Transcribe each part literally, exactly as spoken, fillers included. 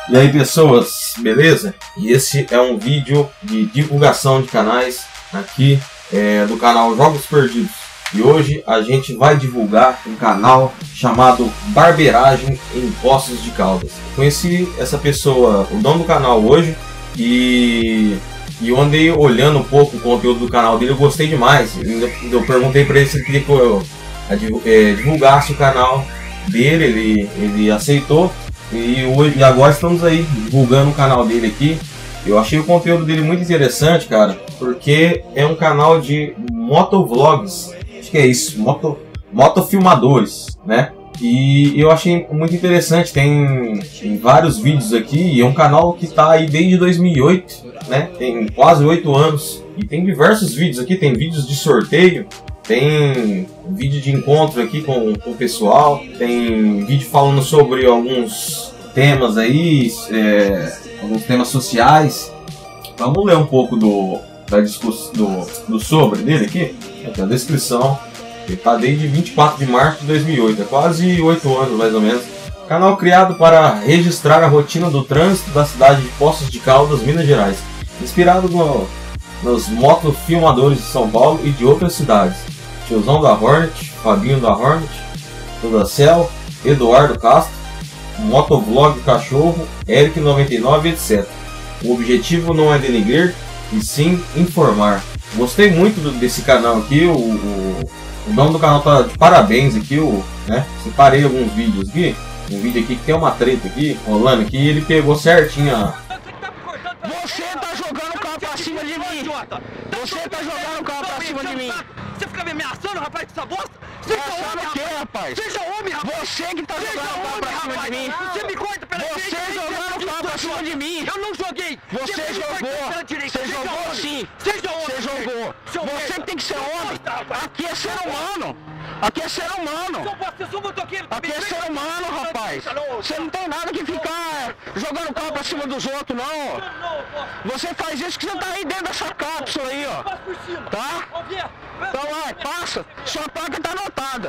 E aí pessoas, beleza? E esse é um vídeo de divulgação de canais aqui é, do canal Jogos Perdidos. E hoje a gente vai divulgar um canal chamado Barbeiragem em Poços de Caldas. Conheci essa pessoa, o dono do canal hoje, e, e eu andei olhando um pouco o conteúdo do canal dele, eu gostei demais. Eu, eu perguntei para ele se ele queria que eu é, divulgasse o canal dele, ele, ele aceitou. E, hoje, e agora estamos aí divulgando o canal dele aqui. Eu achei o conteúdo dele muito interessante, cara, porque é um canal de motovlogs, acho que é isso, moto, motofilmadores, né? E eu achei muito interessante, tem, tem vários vídeos aqui, e é um canal que está aí desde dois mil e oito, né? Tem quase oito anos, e tem diversos vídeos aqui, tem vídeos de sorteio, tem vídeo de encontro aqui com, com o pessoal, tem vídeo falando sobre alguns temas aí, é, alguns temas sociais. Vamos ler um pouco do, da discussão, do, do sobre dele aqui, aqui a descrição. Ele está desde vinte e quatro de março de dois mil e oito, é quase oito anos mais ou menos. Canal criado para registrar a rotina do trânsito da cidade de Poços de Caldas, Minas Gerais, inspirado no, nos motofilmadores de São Paulo e de outras cidades. Tiozão da Hornet, Fabinho da Hornet, Toda Cell, Eduardo Castro, Motovlog Cachorro, Eric noventa e nove, etcétera. O objetivo não é denegrir, e sim informar. Gostei muito do, desse canal aqui, o, o, o nome do canal tá de parabéns aqui, o, né? Separei alguns vídeos aqui, um vídeo aqui que tem uma treta aqui, rolando aqui, e ele pegou certinho a... Você tá jogando o carro pra cima de mim! Você tá jogando o carro pra cima de mim! Você fica me ameaçando, rapaz, com essa bosta? Seja homem, o quê, rapaz? Seja homem, rapaz! Você que tá jogando o carro pra cima de mim! Você me corta pela direita! Você jogando o carro pra cima de mim! Eu não joguei! Você jogou! Você jogou sim! Seja homem! Você jogou! Você que tem que ser homem! Aqui é ser humano! Aqui é ser humano! Eu sou motoqueiro! Aqui é ser humano, rapaz! Você não tem nada que ficar jogando o carro pra cima dos outros, não! Você faz isso que você tá aí dentro dessa cápsula aí, ó! Tá? Então vai, passa! Sua placa tá anotada!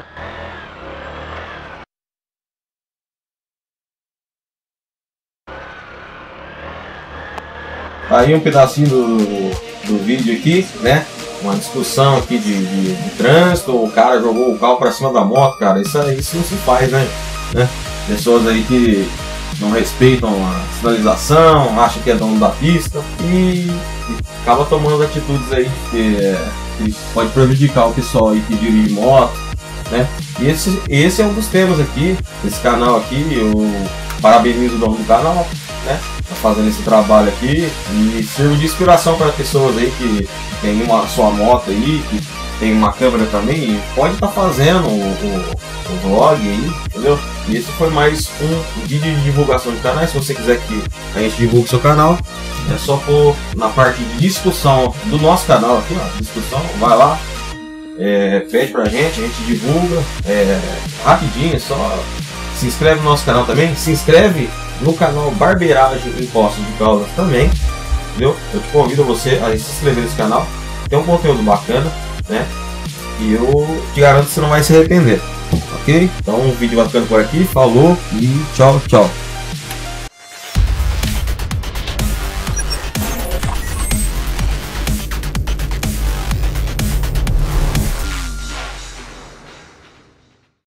Aí um pedacinho do, do vídeo aqui, né? Uma discussão aqui de, de, de trânsito, o cara jogou o carro pra cima da moto, cara, isso, isso não se faz, né? né? Pessoas aí que não respeitam a sinalização, acham que é dono da pista e, e acaba tomando atitudes aí que, é, que pode prejudicar o pessoal aí que dirige moto, né? E esse, esse é um dos temas aqui, esse canal aqui, eu parabenizo o dono do canal, né? Tá fazendo esse trabalho aqui e sirvo de inspiração para pessoas aí que tem uma sua moto aí, que tem uma câmera também e pode estar tá fazendo o, o, o vlog aí, entendeu? E esse foi mais um vídeo de divulgação de canais. Se você quiser que a gente divulgue o seu canal, é só pôr na parte de discussão do nosso canal aqui, ó, discussão, vai lá, é, pede pra gente, a gente divulga, é, rapidinho, é só se inscreve no nosso canal também, se inscreve no canal Barbeiragem em Poços de Caldas também, entendeu? Eu te convido a você a se inscrever nesse canal, tem um conteúdo bacana, né? E eu te garanto que você não vai se arrepender, ok? Então um vídeo bacana por aqui, falou e tchau, tchau!